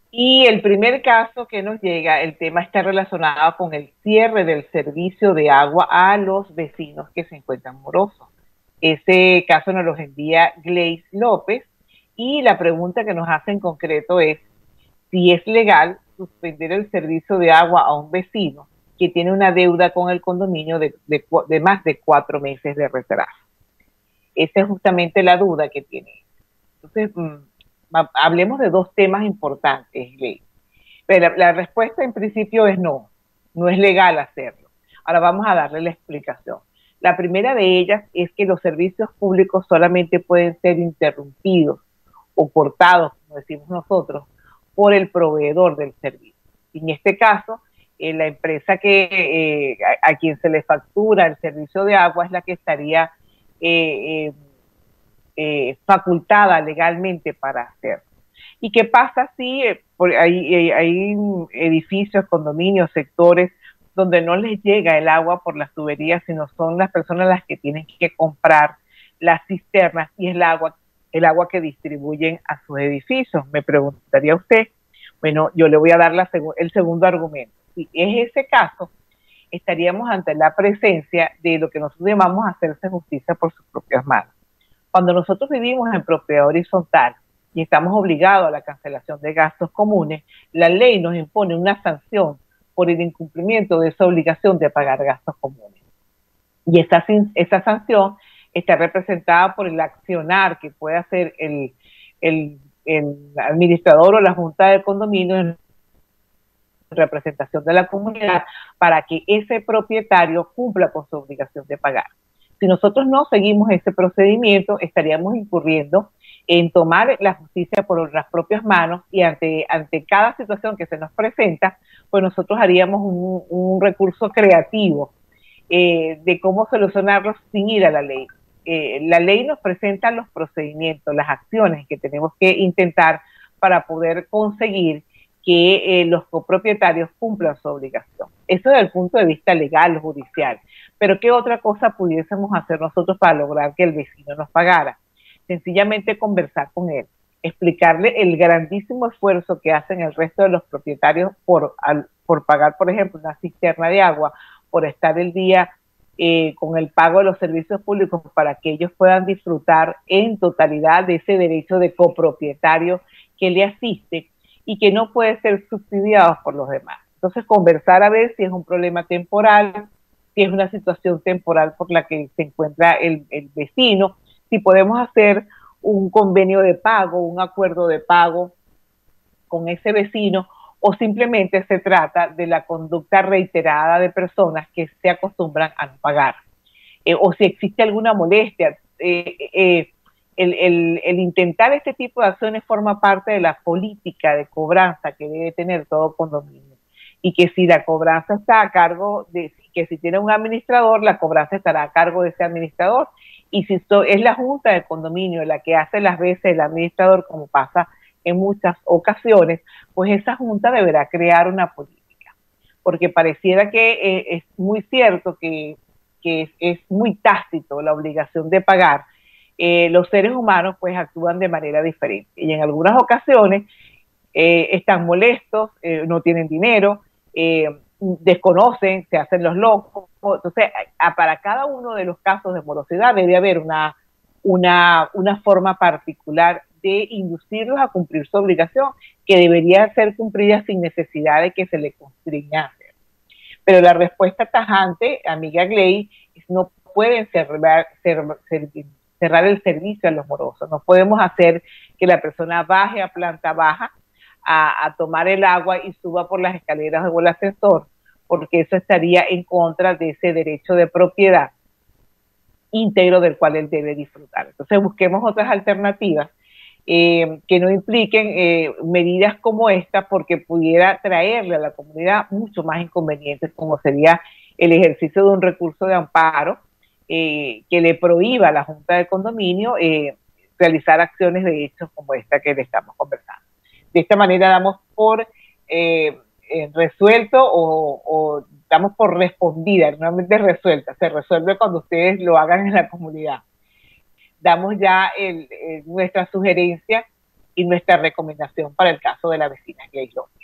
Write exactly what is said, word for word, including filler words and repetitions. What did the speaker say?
Y el primer caso que nos llega, el tema está relacionado con el cierre del servicio de agua a los vecinos que se encuentran morosos. Ese caso nos lo envía Gleice López y la pregunta que nos hace en concreto es si es legal suspender el servicio de agua a un vecino que tiene una deuda con el condominio de, de, de más de cuatro meses de retraso. Esa es justamente la duda que tiene. Entonces, mmm, hablemos de dos temas importantes, Gleice. Pero la, la respuesta en principio es no, no es legal hacerlo. Ahora vamos a darle la explicación. La primera de ellas es que los servicios públicos solamente pueden ser interrumpidos o cortados, como decimos nosotros, por el proveedor del servicio. En este caso, eh, la empresa que eh, a, a quien se le factura el servicio de agua es la que estaría eh, eh, eh, facultada legalmente para hacerlo. ¿Y qué pasa si eh, hay, hay, hay edificios, condominios, sectores donde no les llega el agua por las tuberías, sino son las personas las que tienen que comprar las cisternas y el agua, el agua que distribuyen a sus edificios? Me preguntaría usted. Bueno, yo le voy a dar la seg el segundo argumento. Si es ese caso, estaríamos ante la presencia de lo que nosotros llamamos hacerse justicia por sus propias manos. Cuando nosotros vivimos en propiedad horizontal y estamos obligados a la cancelación de gastos comunes, la ley nos impone una sanción por el incumplimiento de esa obligación de pagar gastos comunes. Y esa, esa sanción está representada por el accionar que puede hacer el, el, el administrador o la junta de condominio en representación de la comunidad para que ese propietario cumpla con su obligación de pagar. Si nosotros no seguimos ese procedimiento, estaríamos incurriendo en tomar la justicia por nuestras propias manos y ante, ante cada situación que se nos presenta, pues nosotros haríamos un, un recurso creativo eh, de cómo solucionarlo sin ir a la ley. Eh, la ley nos presenta los procedimientos, las acciones que tenemos que intentar para poder conseguir que eh, los copropietarios cumplan su obligación. Eso desde el punto de vista legal, judicial. Pero ¿qué otra cosa pudiésemos hacer nosotros para lograr que el vecino nos pagara? Sencillamente conversar con él, explicarle el grandísimo esfuerzo que hacen el resto de los propietarios por, al, por pagar, por ejemplo, una cisterna de agua, por estar el día eh, con el pago de los servicios públicos para que ellos puedan disfrutar en totalidad de ese derecho de copropietario que le asiste y que no puede ser subsidiado por los demás. Entonces, conversar a ver si es un problema temporal, si es una situación temporal por la que se encuentra el, el vecino, si podemos hacer un convenio de pago, un acuerdo de pago con ese vecino, o simplemente se trata de la conducta reiterada de personas que se acostumbran a no pagar. Eh, o si existe alguna molestia. Eh, eh, el, el, el intentar este tipo de acciones forma parte de la política de cobranza que debe tener todo condominio. Y que si la cobranza está a cargo de, que si tiene un administrador, la cobranza estará a cargo de ese administrador. Y si so, es la junta de condominio la que hace las veces el administrador, como pasa en muchas ocasiones, pues esa junta deberá crear una política. Porque pareciera que eh, es muy cierto que, que es, es muy tácito la obligación de pagar. Eh, los seres humanos pues actúan de manera diferente. Y en algunas ocasiones eh, están molestos, eh, no tienen dinero, eh, desconocen, se hacen los locos. Entonces, a, para cada uno de los casos de morosidad debe haber una, una, una forma particular de inducirlos a cumplir su obligación, que debería ser cumplida sin necesidad de que se le constriña a hacer. Pero la respuesta tajante, amiga Gleice, es no pueden cerrar, cerrar, cerrar el servicio a los morosos. No podemos hacer que la persona baje a planta baja a, a tomar el agua y suba por las escaleras o el ascensor, porque eso estaría en contra de ese derecho de propiedad íntegro del cual él debe disfrutar. Entonces busquemos otras alternativas eh, que no impliquen eh, medidas como esta, porque pudiera traerle a la comunidad mucho más inconvenientes, como sería el ejercicio de un recurso de amparo eh, que le prohíba a la Junta de Condominio eh, realizar acciones de hechos como esta que le estamos conversando. De esta manera damos por eh, eh, resuelto o, o damos por respondida, normalmente resuelta, se resuelve cuando ustedes lo hagan en la comunidad. Damos ya el, el, nuestra sugerencia y nuestra recomendación para el caso de la vecina Glaze López.